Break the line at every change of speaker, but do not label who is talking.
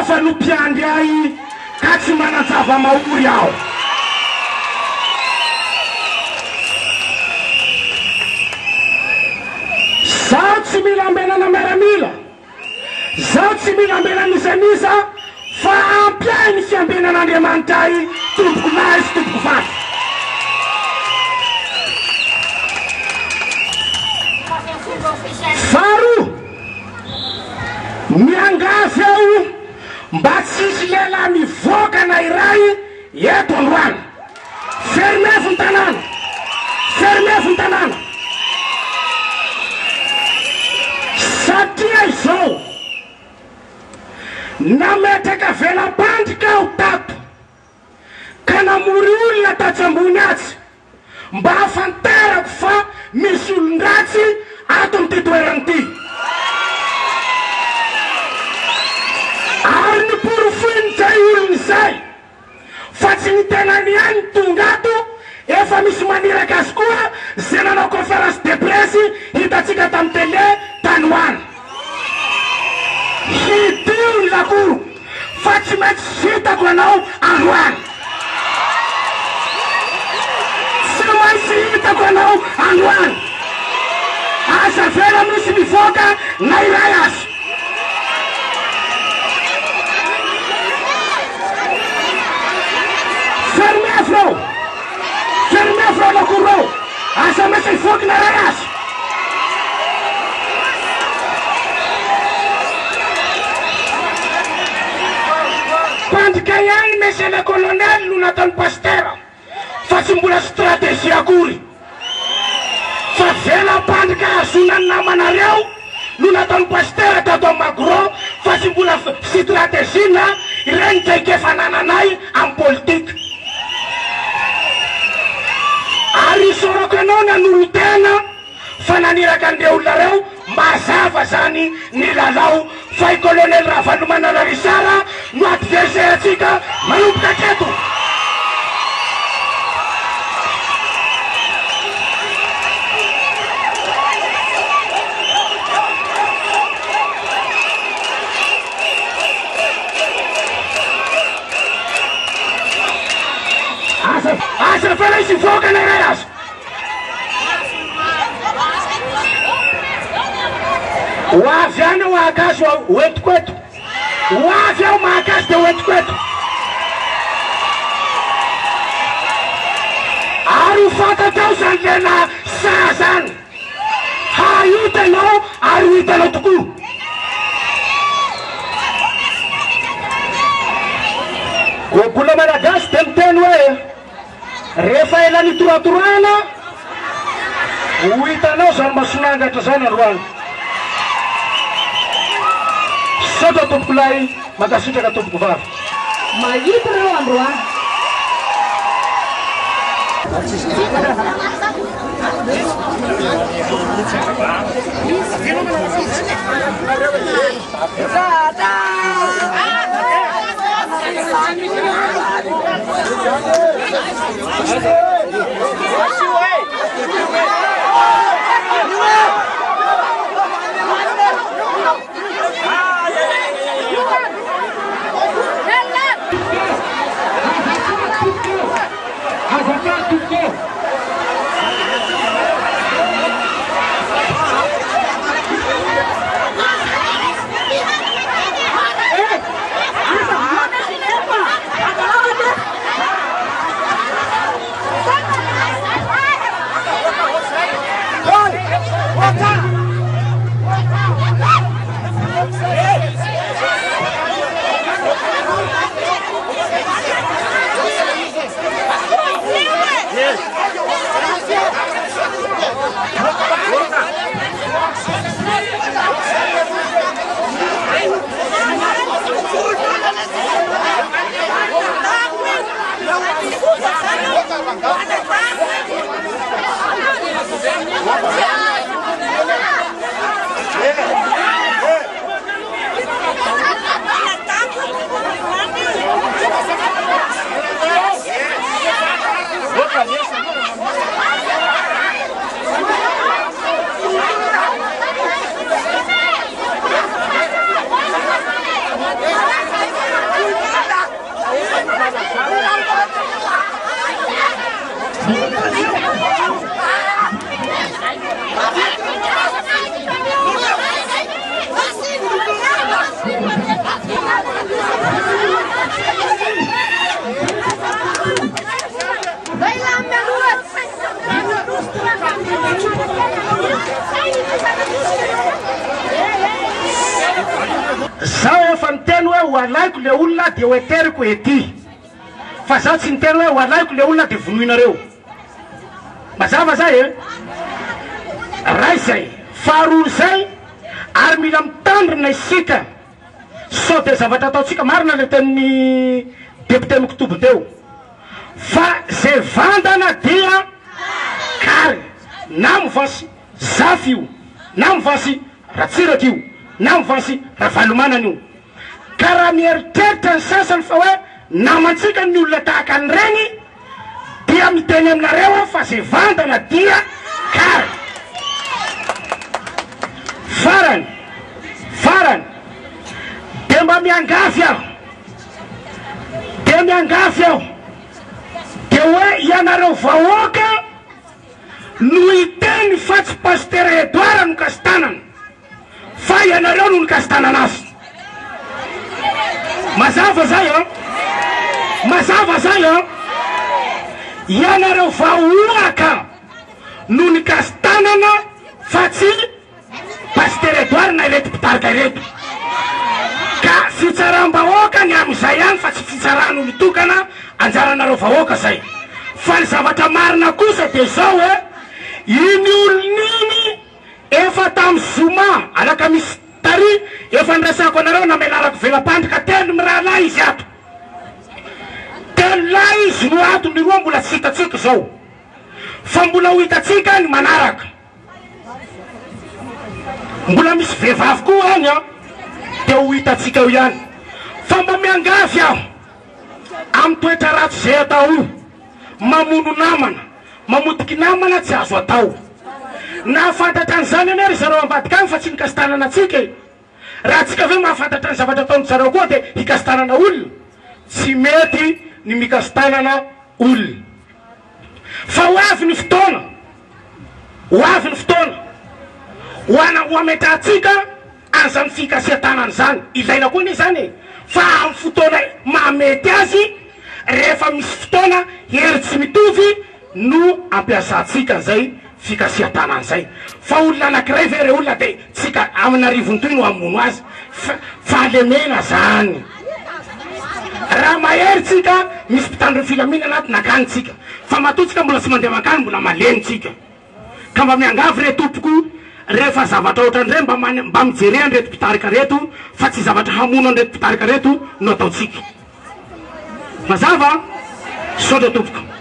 fa no mpiandry ahy ka tsy manazava maory aho. Zaho tsy mila ambenana miaramila, zaho tsy mila ambena misanisa, fa ampiahy ny fiambenan'Andriamanitra ahy tompoko lahy sy tompoko vaky. Faharoa, miangavy aho mba tsisy lehilahy mivoaka na iray eto androany. Fermefo ny tanàna, fermefo ny tanàna. Satria izao nametraka velam-pandrika aho tato ka namory olona tatsambony atsy mba hafantarako fa misy olon-dratsy ato amin'ity toerana ity. Ary ny porofoin'izay olon'izay fa tsy ny tenany ihany tonga ato, efa misy maniraka azy koa zay nanao conférence de presse hitatsika tamin'ny télé tany hoany. Hidio ny lakoro fa tsy maintsy hitako anao androany, tsy maintsy hitako anao androany. Aza vela misy mivoaka na iray azy. Fermefro, fermefro lakoro, aza misy mivoaka na iray azy. Pandrika ihany monsieur le colonel no nataon'ny pastera fa tsy mbola stratégie akory. Fa velam-pandrika azonany namanareo no nataon'ny pastera tato Magro fa tsy mbola stratégie na ireny traikefanananay amin'ny politika. Ary isorako anao nanolo tena fa naniraka an'ireo olona reo mazava zany ny lalao fa i colonel Ravalomana Larisara no adversaire-tsika manomboka aketo. Asa fela izy voaka na iray azy. Hoavy any aho mahakasy hoentiko eto, hoavy aho mahakasy dia hoentiko eto. Ary ho fantatrao zany lena sa zany, hahitanao ary ho hitanao tokoa. Gogola malagasy dia miteny hoe rehefa ela nitoratorana ho hitanao zany masonangatra zany androany. Sotra tompoko lahy, makasitraka tompoko vavy.
Mahita reo androany.
alaiko le olona dia ho eteriko ety fa zaho tsy niteny hoe ho alaiko le olona dia vonoinareo mazava zay e ray zay faharoa zay ary mila mitandrina isika sao dia zavatra ataotsika marina le tenin'ny député Mokitobo teo fa zay vandana dia kary na mivasy zafy io na mivasy ratsiraka io na mivasy ravalomanana io ka raha mieritreritra ny sasany fa hoe namantsika ny olona tahaka an'ireny dia miteny aminareo fa zay vandana dia kary farany dia mba miangafy aho dia hoe ianareo vahoaka no iteny fa tsy pasteur Edouard no kasitanana fa ianareo no nikasitanana azy mazava zay ianareo vahoaka no nikasitanana fa tsy pasteur Edouard na ireto mpitarika ireto ka fitsaram-bahoaka ny am'izay ihany fa tsy fitsaran'olo tokana anjaranareo vahoaka zay fa ny zavatra marina kosa dia zao hoe iny olon'iny efa tamin'ny zoma alaka misy tary efa nirasako anareo na melarako velam-pandrika telo mirahalahy izy ato telo lahy izy no ato ny roa mbola tsy hitatsika zao fa mbola ho hitatsika ny manaraka mbola misy vehivavy koa any a dia ho hitatsika eo ihany fa mba miangafy aho amin'ny toetra ratsy zay atao io mamono namana mamodiky namana tsy azo atao na fantatra an'izany ane ry zareo ambadika any fa tsy nikasitanana atsika raha tsika ve mahafantatra ny zavatra ataony zareo koa dia hikasitanana olona tsy mety ny mikasitanana olona fa ho avy ny fotoana ho ametrahatsika an'izany fikasiatanana zany ilaina koa ne zany e fa amin'ny fotoana mahamety azy rehefa misy fotoana hery tsy mitovy no ampiasantsika zay fikasiatanana zay fa olona anankiray ve re olona dia tsika amin'ny arivony toy no amono azy fahalemena zany raha mahery tsika misy mpitandriny filaminana anaty nakany tsika fa matotsika mbola tsy mandeha makany mbola maleny tsika ka mba miangavy re tompoko rehefa zavatra ohatran'ireny mba mijery an'ireto mpitarika reto fa tsy zavatra hamono an'ireto mpitarika reto no ataotsika mazava sao dra tompoko